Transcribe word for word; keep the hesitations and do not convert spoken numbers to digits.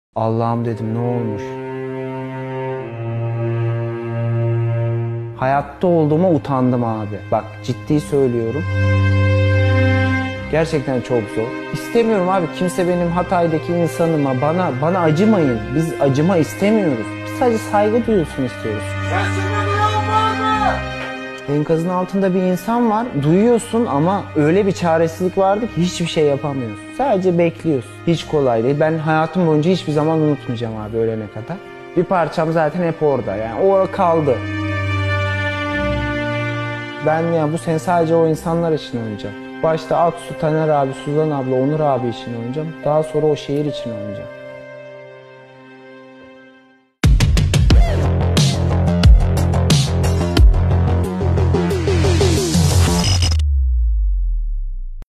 Allah'ım dedim, ne olmuş? Hayatta olduğuma utandım abi. Bak, ciddi söylüyorum. Gerçekten çok zor. İstemiyorum abi, kimse benim Hatay'daki insanıma, bana bana acımayın. Biz acıma istemiyoruz. Biz sadece saygı duyulsun istiyoruz. Sesimi duyan var mı? Enkazın altında bir insan var. Duyuyorsun ama öyle bir çaresizlik vardı ki hiçbir şey yapamıyorsun. Sadece bekliyorsun. Hiç kolay değil. Ben hayatım boyunca hiçbir zaman unutmayacağım abi ölene kadar. Bir parçam zaten hep orada. Yani o kaldı. Ben ya bu sene sadece o insanlar için oynayacağım. Başta Aksu, Taner abi, Suzan abla, Onur abi için oynayacağım. Daha sonra o şehir için oynayacağım.